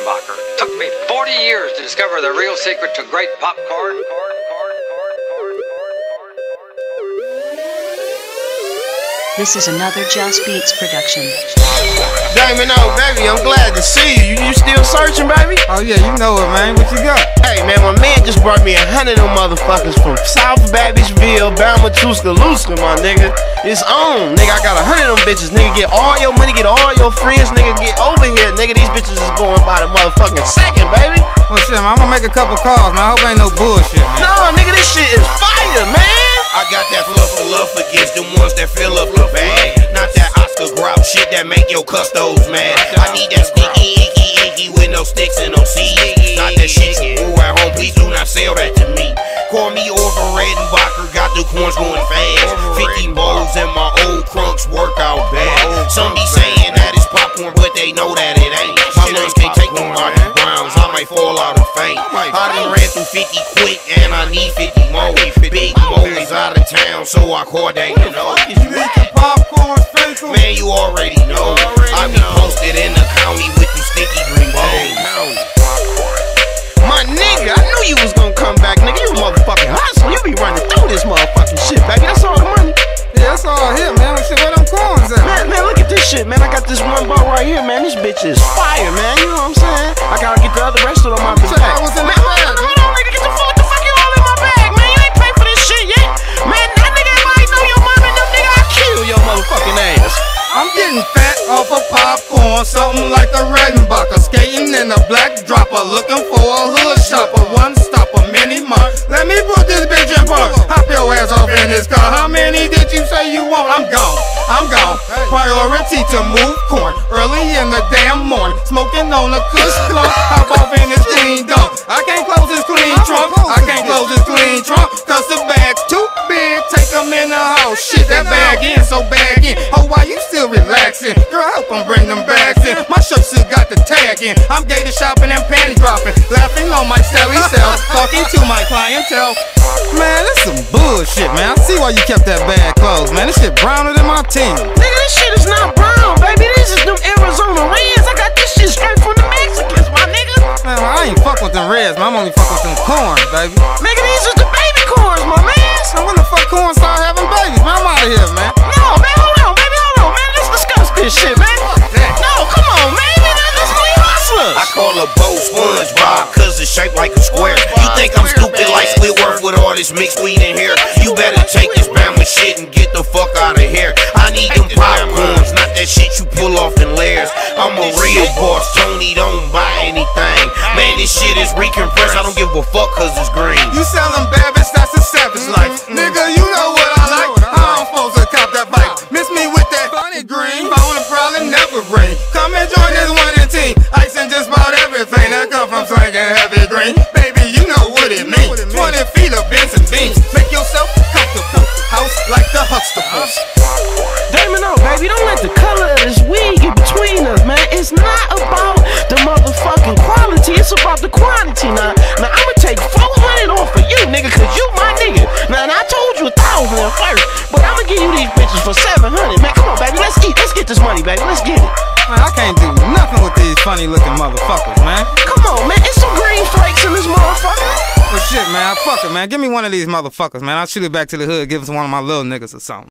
Redenbacher. It took me 40 years to discover the real secret to great popcorn. This is another Just Beats production. Damon, oh baby, I'm glad to see you. You still searching, baby? Oh yeah, you know it, man. What you got? Hey man, my man just brought me 100 of them motherfuckers from South Babbageville, Bama, Tuscaloosa, my nigga. It's on, nigga. I got 100 of them bitches, nigga. Get all your money, get all your friends, nigga. Get over here, nigga. These bitches is going by the motherfucking second, baby. Oh shit, man. I'm gonna make a couple calls, man. I hope ain't no bullshit, man. No, nigga, this shit is fire, man. I got that fluff of love against them ones that fill up the bag. Not that Oscar Grau shit that make your custos mad. I need that sticky, icky with no sticks and no seeds. Not that shit you grew at home, please do not sell that to me. Call me over Redenbacher, got the corns going fast. 50 bowls in my old crunks workout bag. Some be saying that it's popcorn, but they know that it ain't. My lungs can't take them Marty Browns, I might fall out of faint. I done ran through 50 quick and I need 50 more. Big Mo's out of town, so I called that, you know. You eat the popcorn, faithful? Man, you already know. I be posted in the county with them sticky green bones. My nigga, I knew you was gonna come back, nigga. You a motherfucking hustler. You be running through this motherfucking shit, baby. That's all the money. Yeah, that's all here, man. Shit, where them corns at? Man, look at this shit, man. I got this one bar right here, man. This bitch is fire, man. You know what I'm saying? I gotta get the other rest of them out the bag. Man, hold on, nigga. Get the fuck you all in my bag, man. You ain't paid for this shit yet. Man, that nigga, if I ain't know your mom and them, nigga, I'll kill your motherfucking ass. I'm getting fat off of popcorn, something like the Redenbacher. Skating in a black dropper, looking for a hood shopper. One stopper, mini mart. Let me put this bitch in park. Hop your ass off in this car. How many did you say you want? I'm gone. Priority to move corn early in the damn morning. Smoking on a kush blunt. Hop off in this clean dump. I can't close this clean trunk. Cause the bag's too big. Take them in the house. Shit, that bag in, so bag in. Oh, why you still relaxing? Girl, help them bring them bags in. My shirt still got the tag in. I'm gator shopping and panty dropping. Laughing on my selly self. Talking to my clientele. Man, that's some bullshit, man. I see why you kept that bag closed, man. This shit browner than my team. Nigga, this shit is not brown, baby. This is them Arizona Reds. I got this shit straight from the Mexicans, my nigga. Man, I ain't fuck with them Reds, man. I'm only fuck with them corns, baby. Nigga, these is the baby corns, my man. So when the fuck corns start having babies, man? I'm out of here, man. No, man, hold on, baby, man. Let's discuss this shit, man. No, come on, man. Let's be hustlers. I call a bow SpongeBob, cause it's shaped like a square. You think I'm stupid like Squidward with all this mixed weed in here? You better take this Bama shit and get the fuck out of here. I need them popcorns, not that shit you pull off in layers. I'm a real boss, Tony, don't buy anything. Man, this shit is recompressed, I don't give a fuck cause it's green. You selling Babbage, that's a savage life. Nigga, you know what I like. I'm supposed to cop that bike. Miss me with that funny green. Phone will probably never ring. Come and join this winning team. Icing just about everything that come from slanging heavy green. Baby, you know what it means. 20 feet of Benson beams. Make yourself comfortable. House like the Huxtables. Damon, no, baby, don't let the color of this weed get between us, man. It's not about the motherfucking quality, it's about the quantity. Now I'ma take 400 off of you, nigga, cause you my nigga. Now, I told you 1,000 at first, but I'ma give you these bitches for 700. Man, come on, baby, let's get this money, baby, let's get it. Man, I can't do nothing with these funny looking motherfuckers, man. Come on, man, it's some green flakes in this motherfucker. Well, shit, man, fuck it, man. Give me one of these motherfuckers, man. I'll shoot it back to the hood, give it to one of my little niggas or something.